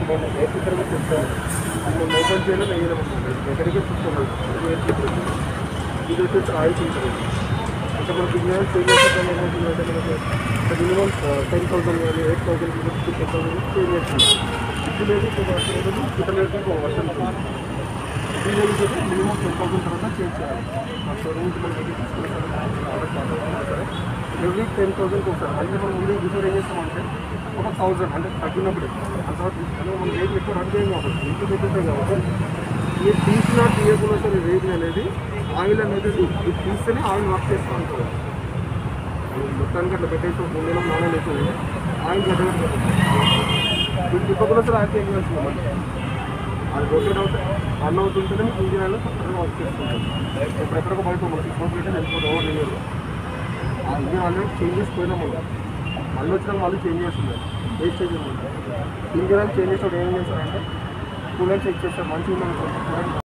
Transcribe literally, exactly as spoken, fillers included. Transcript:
నేను air filter కూడా చెప్తాను. మనం ఓపెన్ చేయడం వేయలేమన్నమాట. ఎక్కడికే చూసుకోవాలి. ఎయిర్ ఫిల్టర్ ఇది వచ్చేసి ఆయిల్ ఫిల్టర్. అంటే మనకి ఇంజనీర్ చేంజ్ చేసేటప్పుడు ఏమవుతుందంటే మనకి మినిమం టెన్ థౌసండ్ కానీ eight thousand fifteen thousand change చేస్తుంది. ఇది లేదు ఫిల్టర్ లేదు ఇంకో వర్షన్ డీజిల్ వచ్చేసి మినిమం టెన్ థౌసండ్ తర్వాత చేంజ్ చేయాలి. మా షోరూమ్కి మనం ఏది తీసుకున్న సరే ఆర్డర్ చేసుకున్నా సరే ఎవ్రీ టెన్ థౌసండ్కి ఒకసారి అంటే మనం ముందు బిఫోర్ ఏం చేస్తామంటే ఒక థౌసండ్ అంటే తగ్గినప్పుడు అంతవరకు తీసుకుని మనం రేట్ ఎక్కువ రన్ చేయం కాబట్టి ఇంటికి పెట్టేస్తాం కాబట్టి మీరు తీసినా తీయకుండా సరే రేట్ అనేది ఆయిల్ అనేది ఇది తీస్తేనే ఆయిల్ వర్క్ చేస్తూ ఉంటుంది. మొత్తానికి అట్లా పెట్టేసి ఒక మూడు నెలలు నాలుగు వేసేది ఆయిల్ గడ్డ ఇది తిప్పకుండా సరే ఆయిల్ చేంజ్ చేస్తున్నాం. అది రొటేట్ అవుతే రన్ అవుతుంటేనే మీకు ఇంజిన్ ఆయిల్ సపరేట్గా వర్క్ చేస్తుంటుంది. ఇప్పుడు ఎక్కడికో బయట మనం సిక్స్ పెట్టే వెళ్ళిపోతే ఓవర్ లేదు ఆ ఇంజిన్ ఆల్రెడీ చేంజ్ చేసిపోయినాం మనం మళ్ళీ వచ్చినాక మళ్ళీ చేంజ్ చేస్తున్నారు. ఏది చేంజ్ చేయమంటారు ఇంజిన్ ఆయిల్ చేంజ్ చేసినప్పుడు ఏం చేస్తారంటే కూలర్ చెక్ చేస్తారు మంచిగా ఉందని